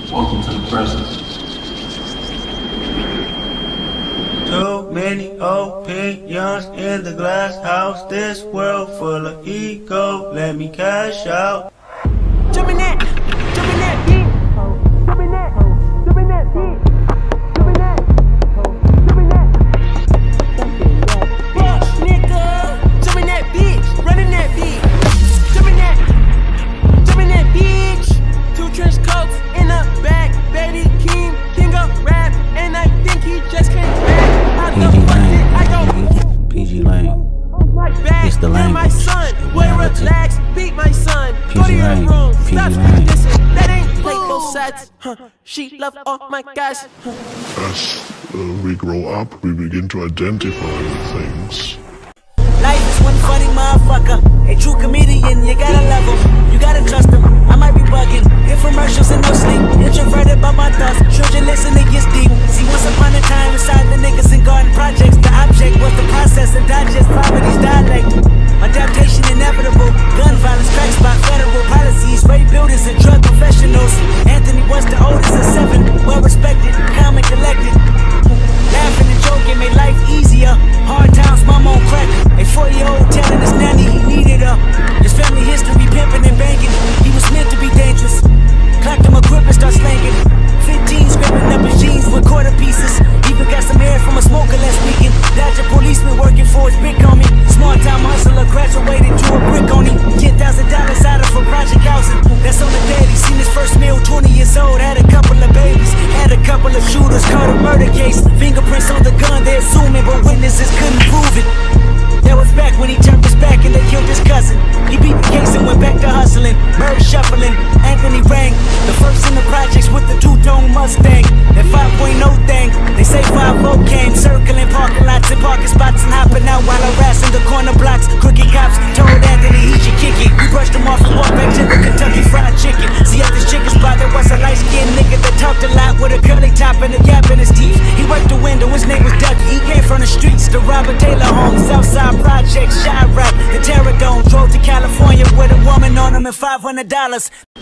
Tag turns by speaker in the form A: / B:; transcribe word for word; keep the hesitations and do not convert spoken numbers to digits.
A: Welcome to the present.
B: Too many opinions in the glass house. This world full of ego. Let me cash out.
C: Jump in that, jump in that beat. Jump in that, jump in that beat. Jump in that, jump in that. Fuck nigga, jump in that bitch, run in that beat. Jump in that, jump in that bitch. Two trench coats in the back, baby king, king of rap, and I think he just came back. How the fuck did I go?
D: P G Lane.
C: It's the language. My son, boy, relax, beat my son.
D: Go to your room, stop
C: dissing. That ain't play both sides. Huh. She love all my guys. Huh.
E: As uh, we grow up, we begin to identify with things.
C: Life is one funny motherfucker. A true comedian, you gotta love him. You gotta trust him. I might be bugging. Infomercials and no sleep. Introverted by my thoughts. Children listening gets deep. See, once upon a time inside the niggas and garden projects, the object was the process and digest poverty's dialect. Adaptation inevitable. Gun violence, crack spot, federal policies, rape buildings and drug professionals. Anthony was the oldest of seven. Well respected, calm and collected. Laughing and joking made life easier. Hard times, mama on crack. A four-year-old telling his nanny he needed her. His family history pimping and banging. He was meant to be dangerous. Clacked him a grip and start slanging. Fifteen scraping up his jeans with quarter pieces. Even got some hair from a smoker last weekend. Dodge a policeman working for his big homie. Small time hustler graduated to a brick on him. Ten thousand dollars out of a project housing. That's on the day he seen his first meal. Twenty years old, had a couple of babies, had a couple of shooters, caught a murder case. Fingerprints on the gun, they assuming, but witnesses couldn't prove it. That was back when he turned his back and they killed his cousin. He beat the case and went back to hustling. Bird shuffling, Anthony rang. The first in the projects with the two-tone Mustang. That five point oh thing, they say five oh came. Circling parking lots and parking spots and hopping out while harassing the corner blocks. Crooked cops told Anthony he should kick it. We brushed him off and walked back to the Kentucky Fried Chicken. See at this chicken spot there was a light-skinned nigga that talked a lot with a curly top and a gap in his teeth. He worked the window, his name was Ducky. He came from the streets, the Robert Taylor home, Southside Projects, Chirac, the Terror Dome. Drove to California with a woman on him and five hundred dollars.